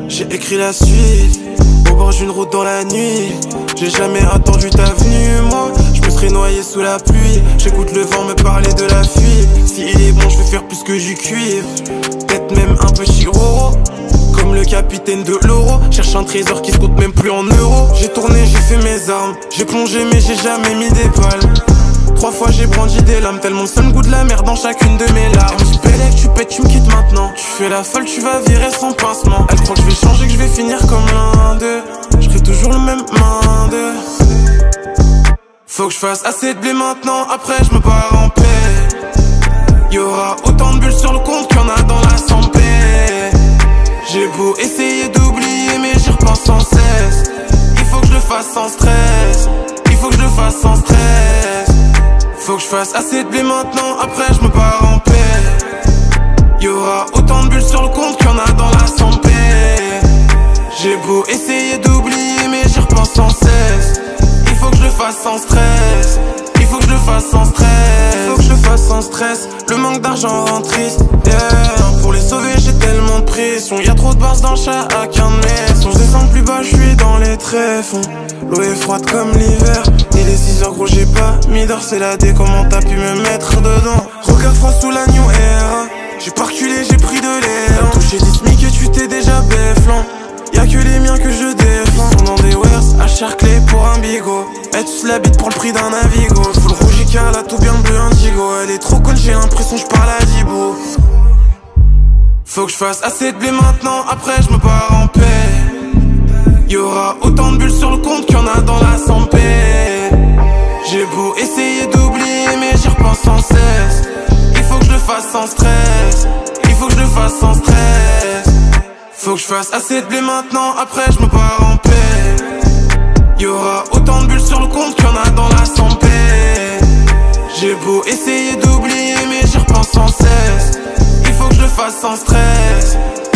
J'ai écrit la suite au bord d'une route dans la nuit. J'ai jamais attendu ta venue, moi je me serais noyé sous la pluie. J'écoute le vent me parler de la fuite. Si il est bon je vais faire plus que du cuivre, peut-être même un petit roro. Comme le capitaine de l'euro, cherche un trésor qui se compte même plus en euros. J'ai tourné, j'ai fait mes armes, j'ai plongé mais j'ai jamais mis des balles. 3 fois j'ai brandi des lames, tellement le seul goût de la merde dans chacune de mes larmes. Elle me dit Bélec, tu pètes, tu me quittes maintenant. Tu fais la folle, tu vas virer sans pincement. Elle croit que je vais changer, que je vais finir comme l'un d'eux. Je serai toujours le même main d'eux. Faut que je fasse assez de blé maintenant, après je me barre en paix. Y'aura autant de bulles sur le compte qu'il y en a dans la santé. J'ai beau essayer d'oublier mais j'y repense sans cesse. Il faut que je le fasse sans stress. Il faut que je le fasse sans stress. Faut que je fasse assez de blé maintenant, après je me barre en paix. Y'aura autant de bulles sur le compte qu'il y en a dans la santé. J'ai beau essayer d'oublier mais j'y repense sans cesse. Il faut que je le fasse sans stress. Il faut que je le fasse sans stress. Il faut que je le fasse sans stress. Le manque d'argent rend triste, yeah. Pour les sauver j'ai tellement de pression. Y'a trop de bars dans chacun de mes sons. Je descends plus bas, je suis dans les tréfonds. L'eau est froide comme l'hiver. Il est 6h gros, j'ai pas mis d'heure. C'est la dé, comment t'as pu me mettre dedans? Regarde froid sous la New Era. J'ai pas reculé, j'ai pris de l'air. Touché 10 SMIC et tu t'es déjà béflant. Y'a que les miens que je défends. Sont dans des wares, à Charclay pour un bigot. Elle tous la bite pour le prix d'un Navigo. Full rouge et elle a tout bien bleu indigo. Elle est trop conne, j'ai l'impression que je parle à Dibo. Faut que je fasse assez de blé maintenant, après je me barre en paix. Y'aura autant de bulles sur le compte qu'il y en a dans la santé. J'ai beau essayer d'oublier mais j'y repense sans cesse. Il faut que je le fasse sans stress. Il faut que je le fasse sans stress. Faut que je fasse assez de blé maintenant, après je me barre en paix. Y'aura autant de bulles sur le compte qu'il y en a dans la santé. J'ai beau essayer d'oublier mais j'y repense sans cesse. Il faut que je le fasse sans stress.